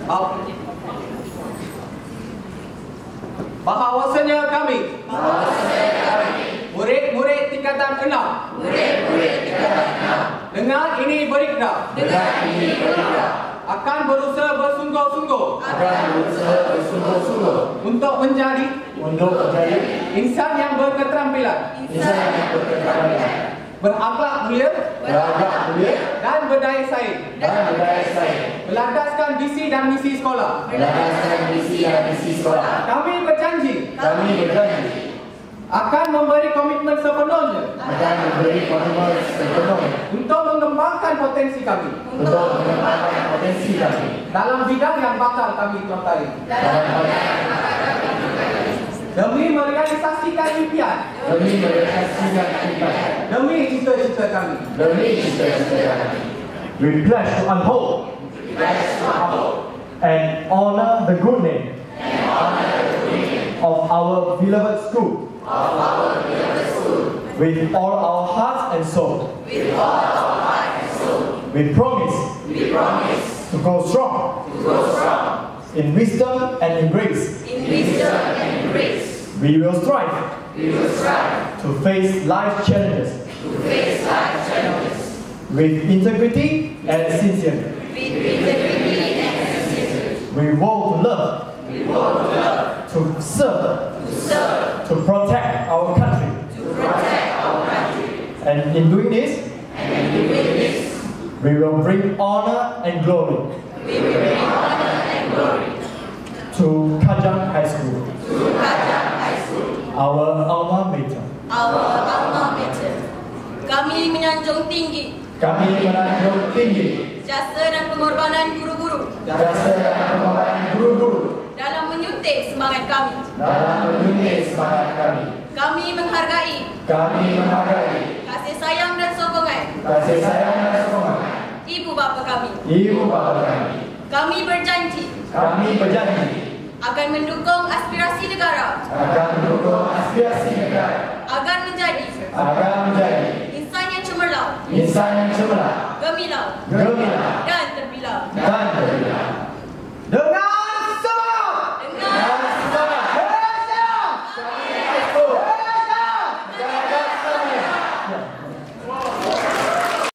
Bahawasanya kami murid-murid tingkatan 6 dengan ini berikrar akan berusaha bersungguh-sungguh untuk menjadi insan yang berketerampilan, berakhlak mulia dan berdaya saing, melandaskan visi dan misi sekolah. Kami berjanji akan memberi komitmen sepenuhnya untuk mengembangkan potensi kami dalam bidang yang bakal kami kuasai, demi merealisasikan impian, demi cita-cita kami. We pledge to uphold and honor the good name of our beloved school with all our hearts and soul. We promise to grow strong in wisdom and in grace. We will strive to face life challenges with integrity and sincerity. We vow to love, to serve, to protect our country. And in doing this, we will bring honor and glory to Kajang High School, our alma mater. Kami menyanjung tinggi jasa dan pengorbanan guru-guru dalam menyuntik semangat kami. Kami menghargai kasih sayang dan sokongan ibu bapa kami. Kami berjanji akan mendukung aspirasi negara agar menjadi insan yang cemerlang, gemilang